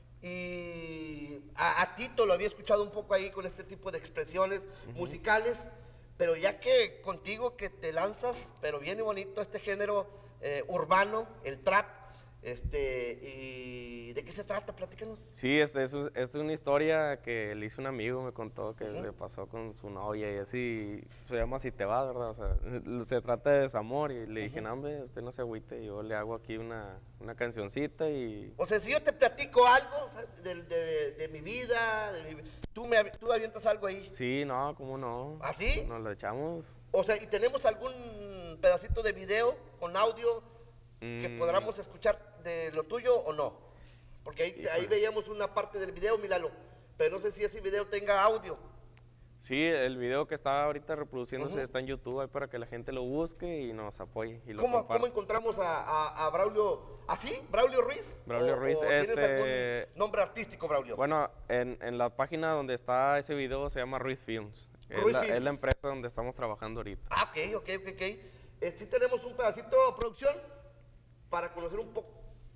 y a, a Tito lo había escuchado un poco ahí con este tipo de expresiones musicales, pero ya que contigo que te lanzas, pero viene bonito este género eh, urbano, el trap, este, y ¿de qué se trata? Platícanos. Sí, este, es, esta es una historia que le hizo un amigo, me contó que Ujú. le pasó con su novia y así, se llama Si te vas, ¿verdad? O sea, se trata de desamor y le dije, Ujú. no, hombre, usted no se agüite, yo le hago aquí una, una cancioncita y... O sea, si yo te platico algo o sea, de, de- de mi vida, de mi- tú, me, avi- tú avientas algo ahí. Sí, no, ¿cómo no? ¿Ah, sí? Nos lo echamos. O sea, ¿y tenemos algún pedacito de video con audio que Mm, podamos escuchar de lo tuyo o no? Porque ahí, ahí Híjole. veíamos una parte del video, Milalo, pero no sé si ese video tenga audio. Sí, el video que está ahorita reproduciéndose Ujú. está en YouTube ahí para que la gente lo busque y nos apoye y lo ¿Cómo, comparta. ¿Cómo encontramos a, a- a Braulio? ¿Así? ¿Braulio Ruiz? Braulio ¿O- Ruiz, o ¿Tienes este- algún nombre artístico, Braulio? Bueno, en, en la página donde está ese video se llama Ruiz Films. Es Ruiz la, es Films. la empresa donde estamos trabajando ahorita. Ah, ok, ok, ok, ok. Eh, sí tenemos un pedacito, producción, para conocer un poco.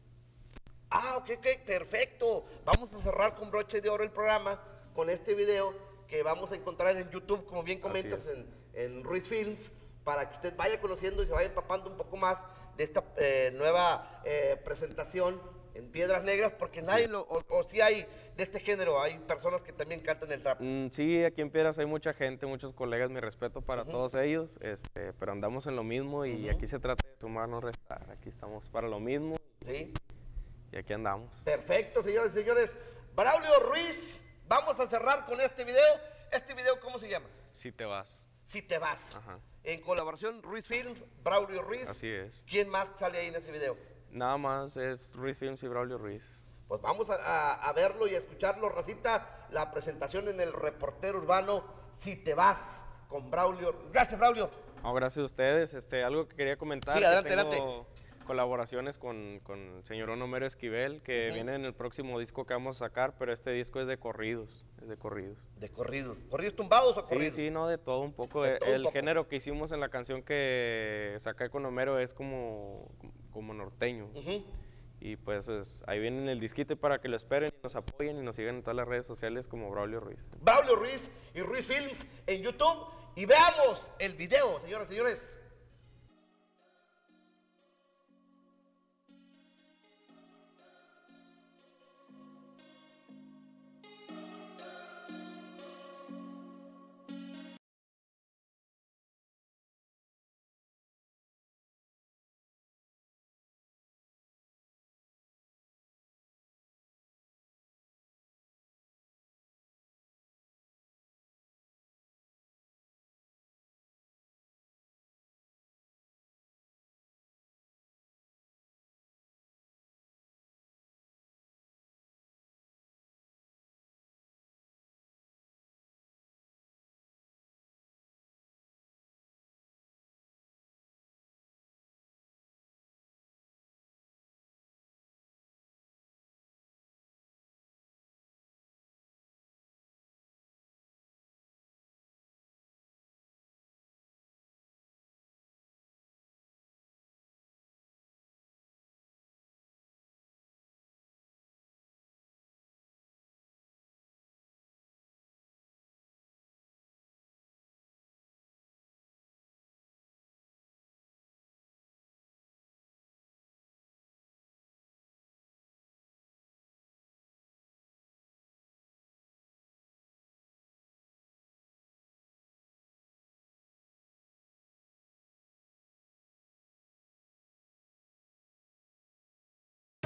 Ah, ok, ok, perfecto. Vamos a cerrar con broche de oro el programa con este video que vamos a encontrar en YouTube, como bien comentas, es. en, en Ruiz Films, para que usted vaya conociendo y se vaya empapando un poco más de esta eh, nueva eh, presentación en Piedras Negras, porque nadie lo, o, o sí hay de este género, hay personas que también cantan el trap. Mm, sí, aquí en Piedras hay mucha gente, muchos colegas, mi respeto para Ujú. todos ellos, este, pero andamos en lo mismo y Ujú. aquí se trata de sumar, no restar. Aquí estamos para lo mismo Sí. y aquí andamos. Perfecto, señores y señores. Braulio Ruiz, vamos a cerrar con este video. ¿Este video cómo se llama? Si te vas. Si te vas. Ajá. En colaboración Ruiz Films, Braulio Ruiz. Así es. ¿Quién más sale ahí en ese video? Nada más es Ruiz Films y Braulio Ruiz. Pues vamos a, a- a verlo y a escucharlo, racita, la presentación en el reportero urbano Si te vas con Braulio. Gracias, Braulio. No, gracias a ustedes. Este, algo que quería comentar. Sí, que adelante, tengo adelante. colaboraciones con, con el señor Homero Esquivel, que Ujú. viene en el próximo disco que vamos a sacar, pero este disco es de corridos, es de corridos. De corridos. ¿Corridos tumbados o Sí, corridos? sí, no, de todo un poco. De Eh, todo un el poco. género que hicimos en la canción que saqué con Homero es como, como norteño. Ujú. Y pues es- ahí viene en el disquite para que lo esperen y nos apoyen y nos sigan en todas las redes sociales como Braulio Ruiz. Braulio Ruiz y Ruiz Films en YouTube. Y veamos el video, señoras y señores.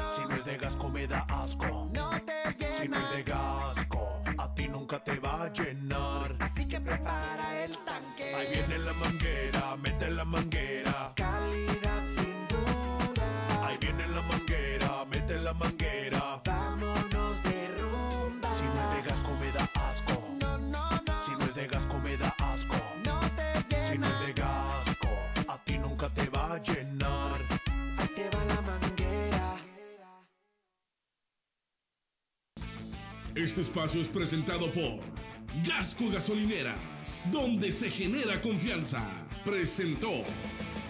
Si no es de Gasco me da asco. No te llena. Si no es de Gasco, a ti nunca te va a llenar. Así que prepara el tanque. Ahí viene la manguera, mete la manguera. Calidad sin duda. Ahí viene la manguera, mete la manguera. Vámonos de rumba. Si no es de Gasco me da asco. No, no, no. Si no es de Gasco me da asco. No te llena. Si no es de Gasco, a ti nunca te va a llenar. Ahí te va la manguera. Este espacio es presentado por Gasco Gasolineras, donde se genera confianza. Presentó.